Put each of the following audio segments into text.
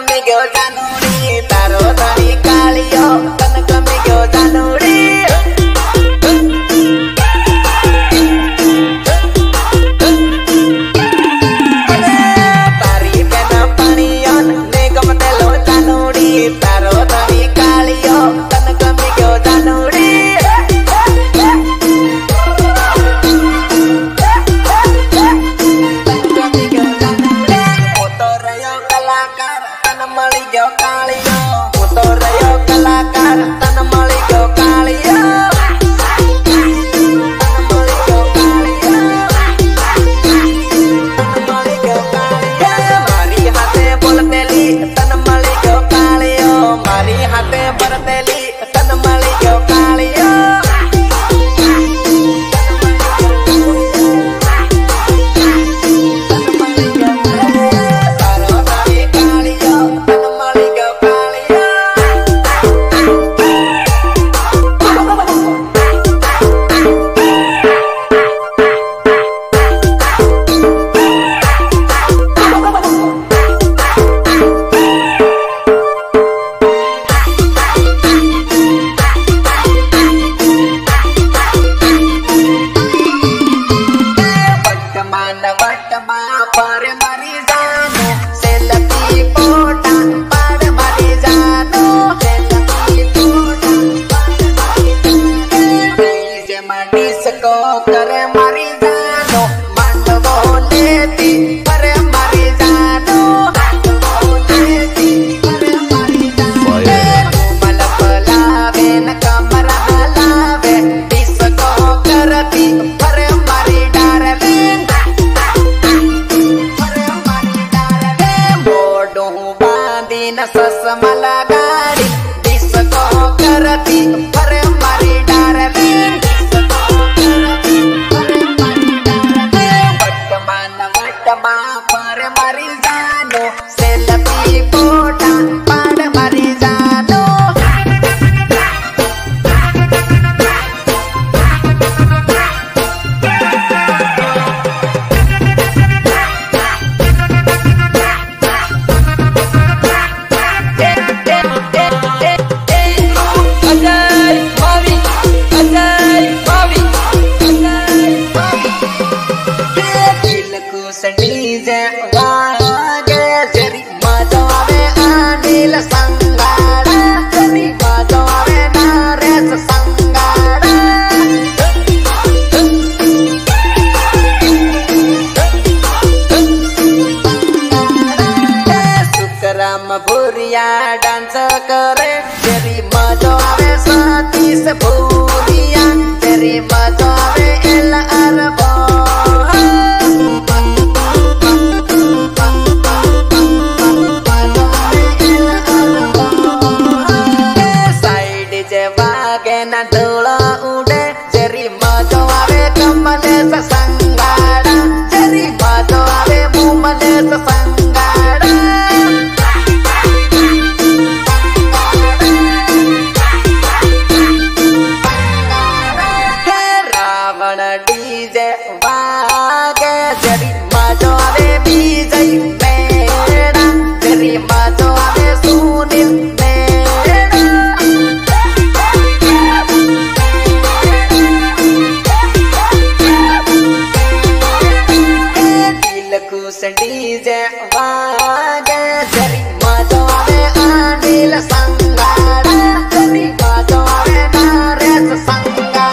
गमी गयो जानूड़ी तारो धनी कालियो तन गमी गयो जानूड़ी तारी बेन पानियन ने गमते लो जानूड़ी तारो धनी कालियो तन गमी गयो जानूड़ी ससमला गाड़ी डिस्को करती पर मारी डार्लिंग वटमा पर मारी जानो सेल्फी फोटा पाड़ मारी जानो भूरिया डांस करे तेरी मजा आवे सतीश भूरिया तेरी मजा आवे एल अरबो साइड जे वागे ना धूला उड़े तेरी मजा आवे कमले से संगाड़ा तेरी मजा आवे मुमले से संगाड़ा डीजे वागे तेरी मजा आवे बीजे मेरा तेरी मजा आवे सुनील मेरा दिल खुश डीजे वागे तेरी मजा आवे अनिल संगाड़ा तेरी मजा आवे नरेश संगाड़ा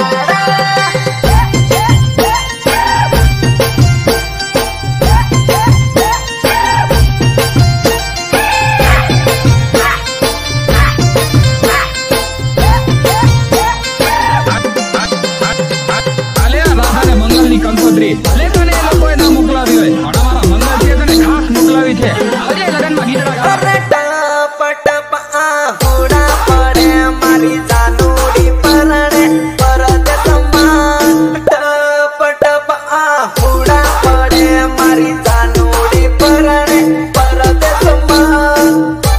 કંકોત્રી લેખને એ લોકોએ ના મોકલાવી હોય પણ અમારા મંગલ છે તને ખાસ મોકલાવી છે આવજે લગનમાં ગીતડા ગાવા टप आहुड़ा पड़े मारी जानूड़ी परणे परदेस मान टप आहुड़ा पड़े मारी जानूड़ी परणे परदेस मान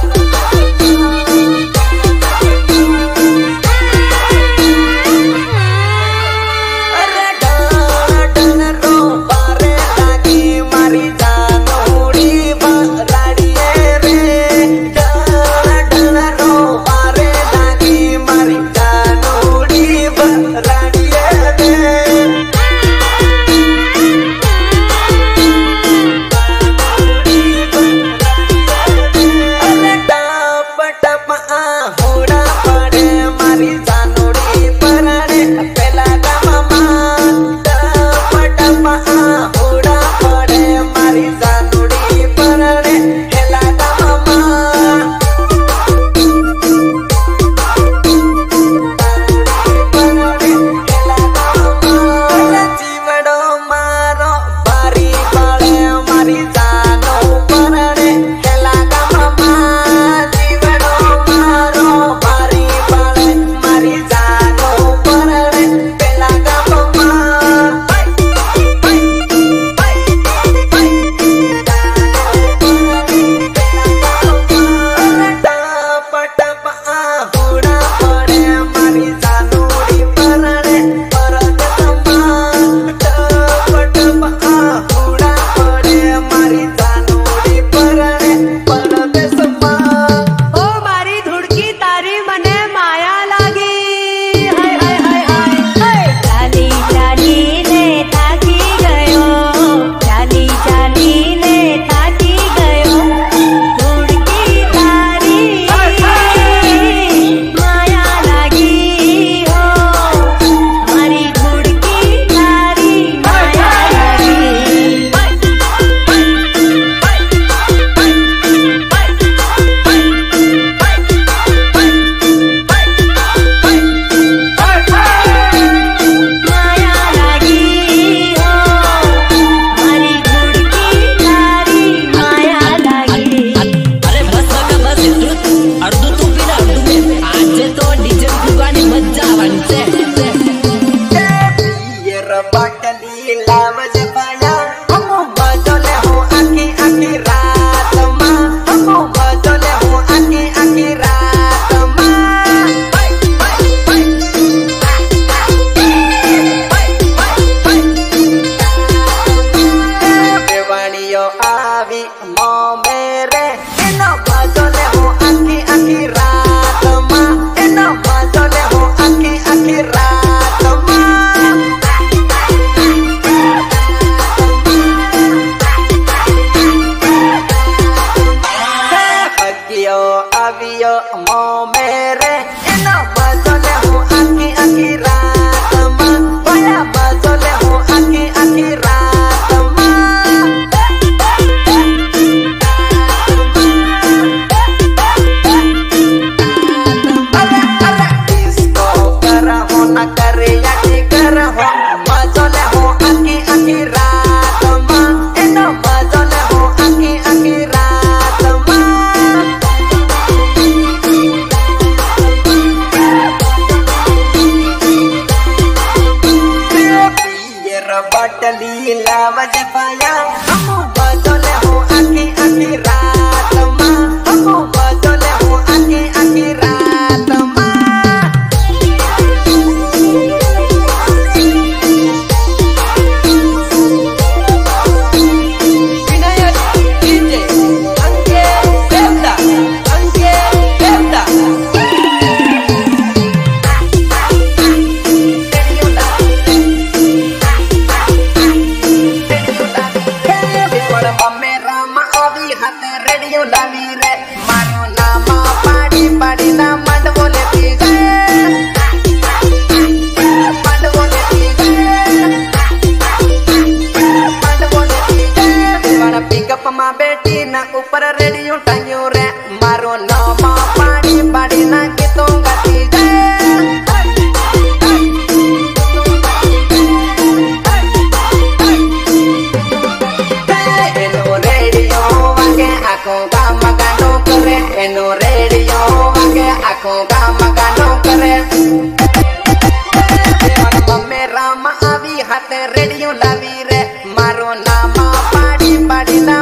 अरे डन रो पारे लागी मारी जानूड़ी बराड़ी रे लावी मो मेरे एनो मजोले हो आखी आखी रात मा एनो मजोले हो आखी आखी रात मा हगियो अवियो मो मेरे एनो मजोले हो आखी आखी रात मा बया मजोले हो आखी आखी रात मा ना करे या कर हो मजोले हो आखी आखी रात मा एनो मजोले हो आखी आखी रात मा पियर बटली लावज पाया हमो मजोले हो आखी आखी रात मा हमो मजोले हो आखी आखी रात मा रेडियो लावी रे मारो नामा पाड़ी पाड़ी ना मंड बोले पीजे मंड बोले पीजे मंड बोले पीजे दीवाना पिकअप मा बेटी ना ऊपर रेडियो टांगियो रे मारो नामा पाड़ी पाड़ी ना गीतों गाती जे आँखों का मगानो करे एनो रेडियो आगे आँखों का मगानो करे मेरा आवी हाथ रेडियो लावी रे मारो नामा पाड़ी पाड़ी ना